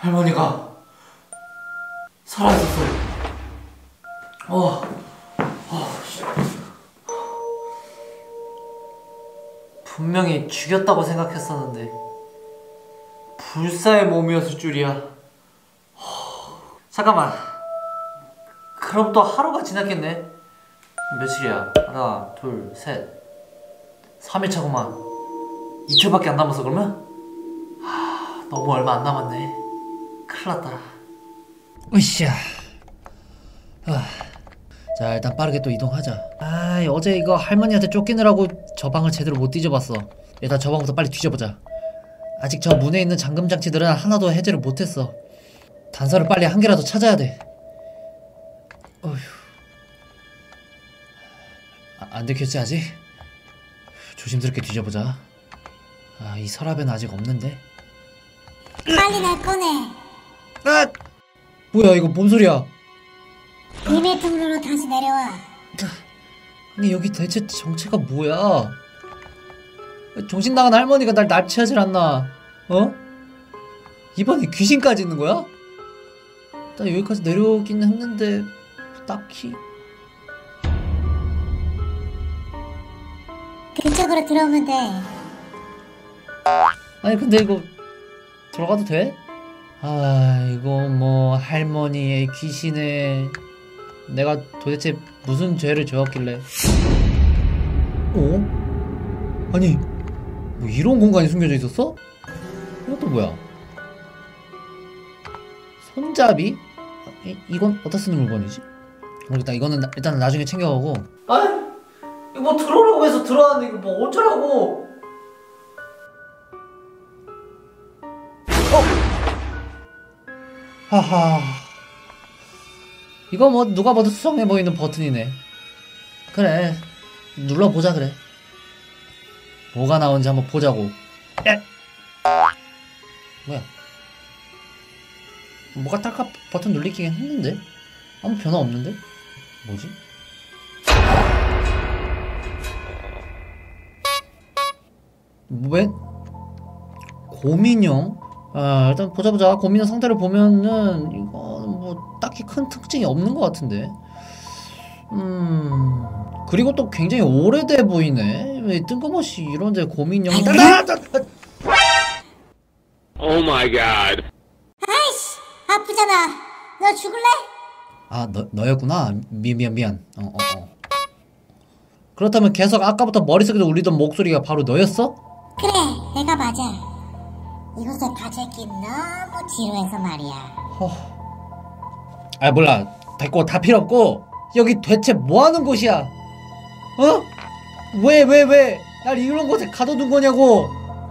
할머니가 살아있었어. 분명히 죽였다고 생각했었는데 불사의 몸이었을 줄이야. 잠깐만, 그럼 또 하루가 지났겠네? 며칠이야? 하나, 둘, 셋, 3일차구만. 이틀밖에 안 남았어 그러면? 너무 얼마 안 남았네. 큰일났다. 으쌰. 자, 일단 빠르게 또 이동하자. 어제 이거 할머니한테 쫓기느라고 저 방을 제대로 못 뒤져봤어. 일단 저 방부터 빨리 뒤져보자. 아직 저 문에 있는 잠금장치들은 하나도 해제를 못했어. 단서를 빨리 한 개라도 찾아야 돼. 어휴. 안 들켰지 아직? 조심스럽게 뒤져보자. 이 서랍에는 아직 없는데? 빨리 날 꺼내. 뭐야 이거 뭔 소리야? 비밀 통로로 다시 내려와. 아니 여기 대체 정체가 뭐야? 정신 나간 할머니가 날 납치하질 않나? 이번에 귀신까지 있는 거야? 나 여기까지 내려오긴 했는데 딱히. 그쪽으로 들어오면 돼. 아니 근데 이거 들어가도 돼? 이거 뭐 할머니의 귀신에 내가 도대체 무슨 죄를 지었길래? 아니 뭐 이런 공간이 숨겨져 있었어? 이것도 뭐야? 손잡이? 이건 어디다 쓰는 물건이지? 모르겠다. 이거는 일단 나중에 챙겨가고. 이거 뭐 들어오라고 해서 들어왔는데 이거 뭐 어쩌라고? 하하, 이거 뭐 누가 봐도 수상해 보이는 버튼이네. 그래, 눌러보자. 그래, 뭐가 나오는지 한번 보자고. 뭐야, 뭐가 딸깍 버튼 눌리긴 했는데 아무 변화 없는데? 뭐지? 왜? 고민형? 일단 보자. 고민형 상태를 보면은 이거 뭐 딱히 큰 특징이 없는 것 같은데. 그리고 또 굉장히 오래돼 보이네. 왜 뜬금없이 이런데 고민형이. 오 마이 갓. 아이씨, 아프잖아. 너 죽을래? 너였구나. 미안. 그렇다면 계속 아까부터 머릿속에서 울리던 목소리가 바로 너였어? 그래, 내가 맞아. 이곳에 갇혀있기 너무 지루해서 말이야. 몰라. 됐고, 다 필요 없고. 여기 대체 뭐하는 곳이야? 왜 날 이런 곳에 가둬둔 거냐고.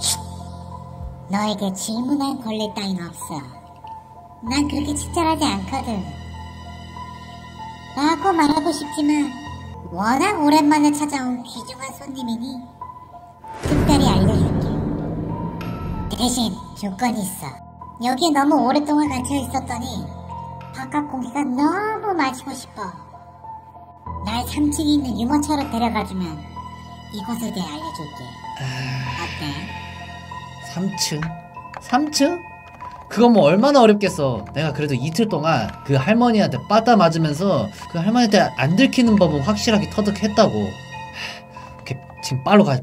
너에게 질문할 권리 따윈 없어. 난 그렇게 친절하지 않거든. 라고 말하고 싶지만 워낙 오랜만에 찾아온 귀중한 손님이니 특별히 알려줄게. 대신 조건이 있어. 여기에 너무 오랫동안 갇혀 있었더니 바깥 공기가 너무 마시고 싶어. 날 3층에 있는 유모차로 데려가주면 이곳에 대해 알려줄게. 어때? 3층? 그건 뭐 얼마나 어렵겠어. 내가 그래도 이틀 동안 그 할머니한테 빠따 맞으면서 그 할머니한테 안 들키는 법은 확실하게 터득했다고. 지금 빨리 가자.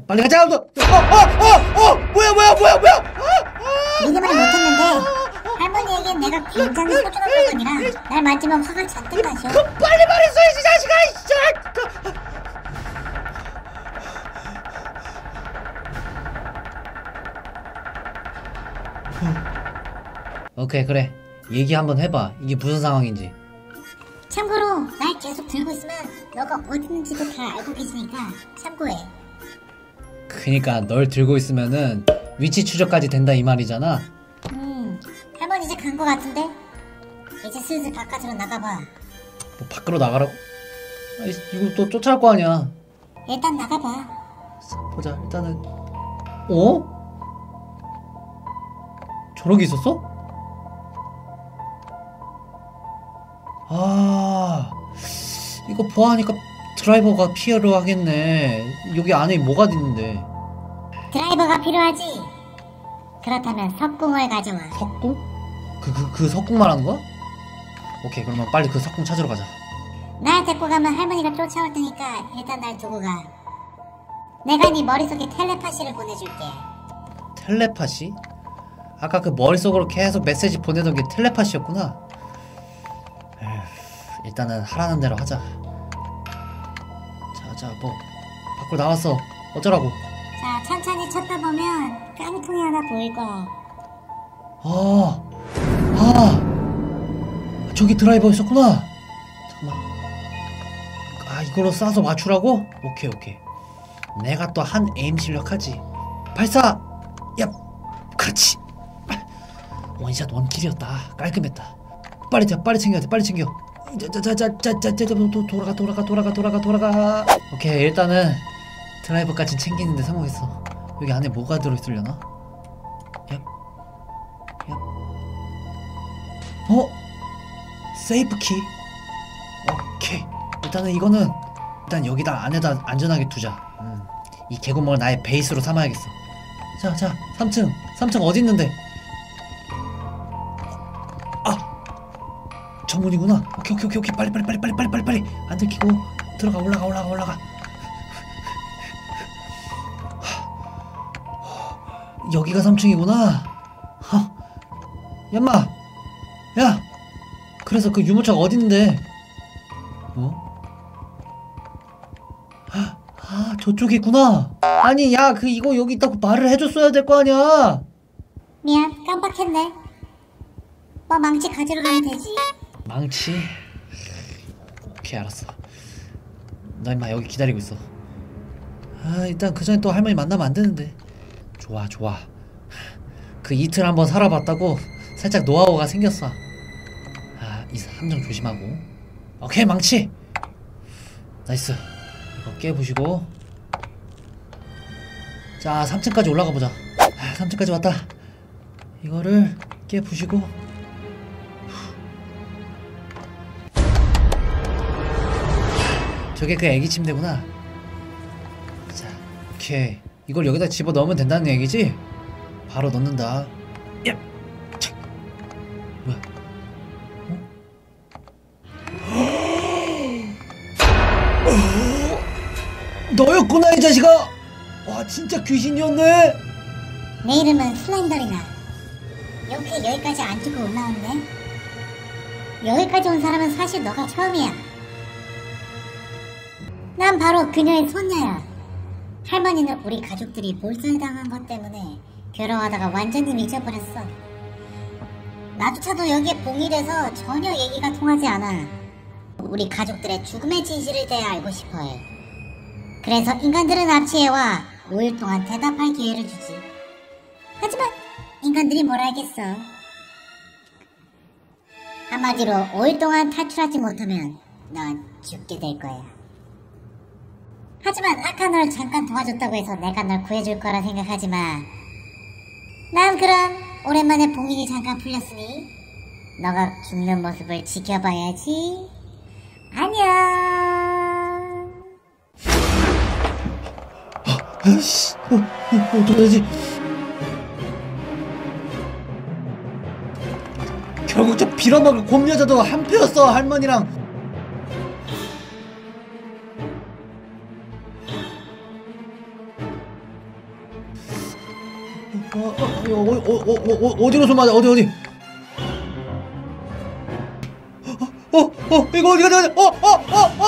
뭐야. 미리 말 못했는데 할머니에겐 내가 굉장히 소중한 물건이라 날 만지면 화가 잔뜩 나셔. 그럼 빨리 말했어야지 자식아. 오케이, 그래. 얘기 한번 해봐. 이게 무슨 상황인지. 참고로 날 계속 들고 있으면 너가 어디 있는지도 다 알고 계시니까 참고해. 그니까 널 들고 있으면은 위치 추적까지 된다 이 말이잖아. 할머니 이제 간 거 같은데? 이제 슬슬 바깥으로 나가봐. 뭐 밖으로 나가라고? 이거 또 쫓아갈 거 아니야. 일단 나가봐. 보자. 일단은. 저런 게 있었어? 이거 보아하니까 드라이버가 피해를 하겠네. 여기 안에 뭐가 있는데? 드라이버가 필요하지? 그렇다면 석궁을 가져와. 석궁? 그 석궁 말하는 거야? 오케이, 그러면 빨리 그 석궁 찾으러 가자. 날 데리고 가면 할머니가 쫓아올 테니까 일단 날 두고 가. 내가 네 머릿속에 텔레파시를 보내줄게. 텔레파시? 아까 그 머릿속으로 계속 메시지 보내던 게 텔레파시였구나. 에휴, 일단은 하라는 대로 하자. 자, 뭐 밖으로 나왔어. 어쩌라고? 자, 천천히 찾다 보면 깡통이 하나 보일 거야. 저기 드라이버였었구나. 잠깐만. 이걸로 쏴서 맞추라고? 오케이. 내가 또 한 에임 실력하지. 발사! 야, 그렇지. 원샷 원킬이었다. 깔끔했다. 빨리 챙겨야 돼. 빨리 챙겨. 돌아가. 오케이, 일단은 드라이버까지 챙기는데 성공했어. 여기 안에 뭐가 들어있으려나? 얍. 세이프키. 오케이. 일단은 이거는 일단 여기다 안에다 안전하게 두자. 이 개구멍을 나의 베이스로 삼아야겠어. 자, 3층 어디 있는데? 저 문이구나. 오케이. 빨리. 안 들키고 들어가. 올라가. 여기가 3층이구나. 얌마. 야. 그래서 그 유모차가 어디 있는데? 저쪽에 있구나. 아니, 야, 이거 여기 있다고 말을 해줬어야 될 거 아니야. 미안, 깜빡했네. 뭐 망치 가지러 가면 되지. 망치? 오케이, 알았어. 나 임마 여기 기다리고 있어. 일단 그 전에 또 할머니 만나면 안 되는데. 좋아. 그 이틀 한번 살아봤다고 살짝 노하우가 생겼어. 이 함정 조심하고. 오케이, 망치. 나이스. 이거 깨부시고. 자, 3층까지 올라가 보자. 3층까지 왔다. 이거를 깨부시고. 저게 그 애기 침대구나. 자, 오케이. 이걸 여기다 집어 넣으면 된다는 얘기지? 바로 넣는다. 야, 뭐야? 너였구나, 이 자식아. 와, 진짜 귀신이었네. 내 이름은 슬렌더리나. 이렇게 여기까지 안 죽고 올라왔네. 여기까지 온 사람은 사실 너가 처음이야. 난 바로 그녀의 손녀야. 할머니는 우리 가족들이 몰살당한 것 때문에 괴로워하다가 완전히 잊어버렸어. 나조차도 여기에 봉인돼서 전혀 얘기가 통하지 않아. 우리 가족들의 죽음의 진실에 대해 알고 싶어해. 그래서 인간들은 납치해와 5일 동안 대답할 기회를 주지. 하지만 인간들이 뭘 알겠어. 한마디로 5일 동안 탈출하지 못하면 넌 죽게 될 거야. 하지만 아까 널 잠깐 도와줬다고 해서 내가 널 구해줄 거라 생각하지 마. 난 그럼 오랜만에 봉인이 잠깐 풀렸으니 너가 죽는 모습을 지켜봐야지. 안녕. 아이씨, 어떡하지? 결국 저 빌어먹을 곰여자도 한패였어, 할머니랑. 어디로 좀 맞아? 어디? 이거 어디?